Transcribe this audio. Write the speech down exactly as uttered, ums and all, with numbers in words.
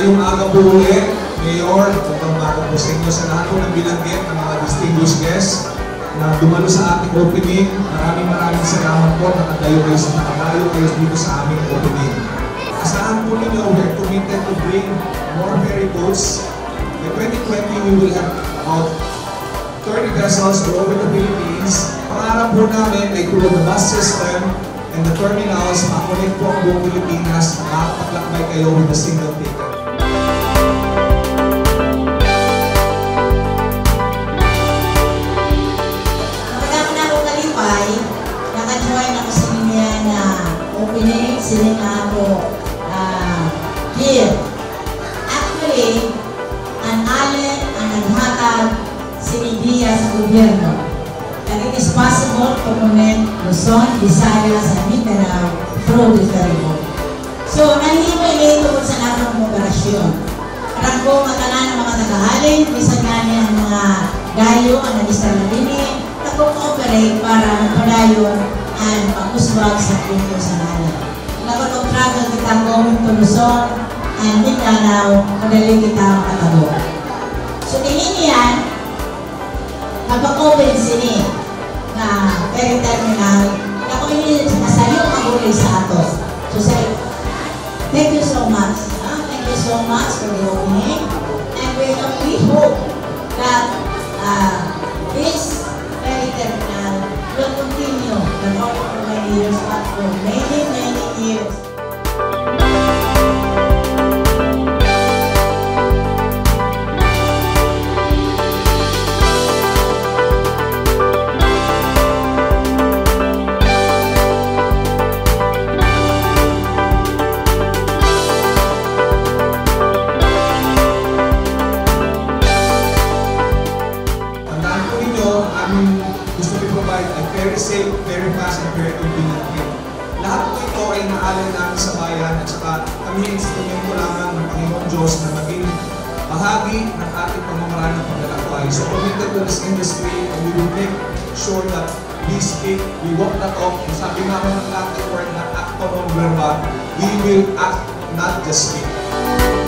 ngayong aga po ulit, Mayor, magandang umaga po sa inyo, sa lahat po ng binanggit ng mga distinguished guests na dumalo sa ating opening. Maraming maraming salamat po, nakadayo kayo sa nakadayo kayo dito sa aming opening. Asahan po ninyo, we're committed to bring more ferry boats. By twenty twenty, we will have about thirty vessels all over the Philippines. Pangarap po namin ay through the bus system and the terminals, makulit po ang buong Pilipinas, makapaglakbay kayo with a single ticket. Kapag ako kalipay, naka-join ako sa inyo na opening, sila na ako uh, here. Actually, ang alin ang naghatag sinidiya sa gobyerno. And it is possible to connect Luzon, Visayas, and Mindanao through the ferry boat. So, nahihimay ito sa nakang operasyon. Parang ko matanan ng mga nakahalin, bisan nga niya ang mga gayo, ang nag-istar na dini, nag-cooperate para magpadayon ang pag-uswag sa punto sa nalan. Nag-travel kita going to Luzon and Mindanao, madali kita makatabo. So, tingin yan, kapag-open sini na ferry terminal, na kung hindi nasayo mag-ulit sa ato. So say, thank you so much. Huh? Thank you so much for the opening. And we, uh, we hope that uh, this ferry terminal will continue not only for many years, but for many, many years. Gusto to provide a very safe, very fast, and very convenient way. Lahat po ito ay naalala namin sa bayan at saka kami ay instrumento lamang ng Panginoon Diyos na maging bahagi ng ating pamamaraan ng paglalakbay. So committed to this industry, and we will make sure that we speak, we walk the talk, and sabi nga ng Latin word na act on verba, we will act, not just speak.